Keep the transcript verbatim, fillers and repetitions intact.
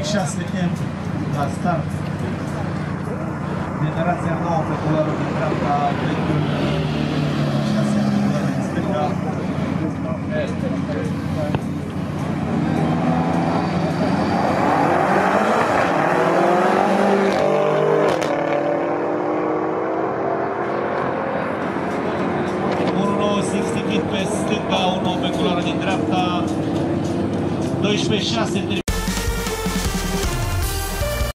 șase M la start. Generația nouă pe culoarul din dreapta, vechiul șase M pe culoarul din stânga. unu nouă sixty kit pe stânga, unu pe culoare din dreapta, doisprezece șase